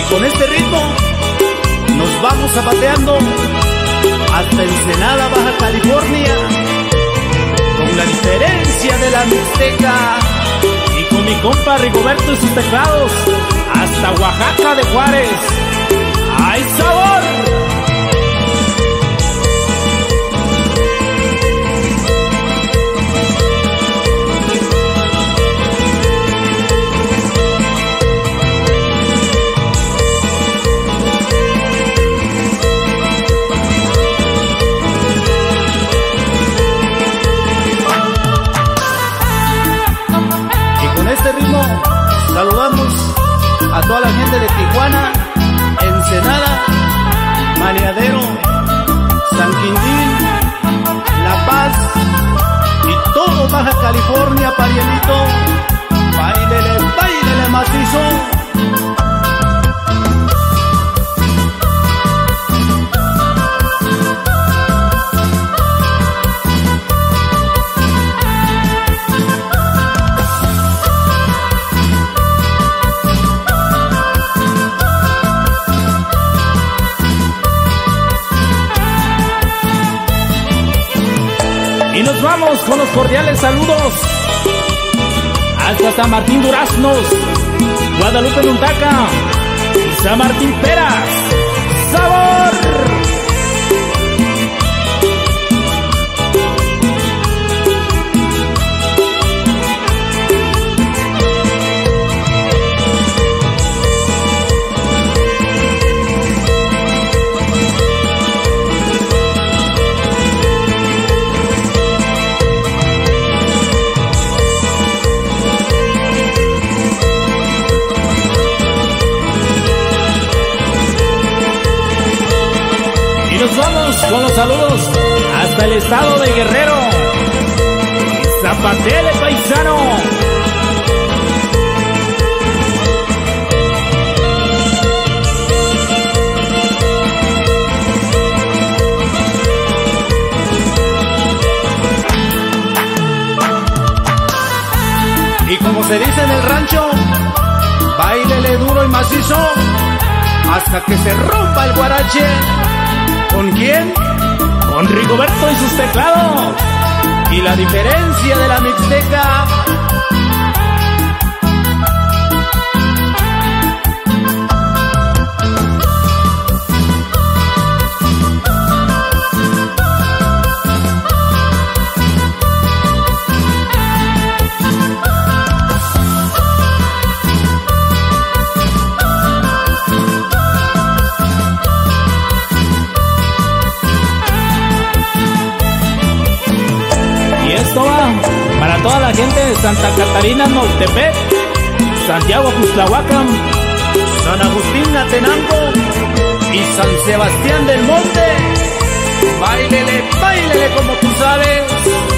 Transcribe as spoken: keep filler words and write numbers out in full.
con este ritmo nos vamos zapateando hasta Ensenada, Baja California, con la diferencia de la Mixteca. Y con mi compa Rigoberto y sus teclados, hasta Oaxaca de Juárez. ¡Hay sabor! Este ritmo saludamos a toda la gente de Tijuana, Ensenada, Maniadero, San Quintín, La Paz y todo Baja California, parielito. Báilele, báilele macizo. Y nos vamos con los cordiales saludos hasta San Martín Duraznos, Guadalupe Muntaca y San Martín Peras. ¡Sabor! Nos vamos con los saludos hasta el estado de Guerrero. Zapatele, paisano. Y como se dice en el rancho, báilele duro y macizo hasta que se rompa el guarache. ¿Con quién? Con Rigoberto y sus teclados. Y la diferencia de la Mixteca. Esto va para toda la gente de Santa Catarina, Mautepec, Santiago, Cuxtlahuacán, San Agustín, Atenango y San Sebastián del Monte. Báilele, báilele como tú sabes.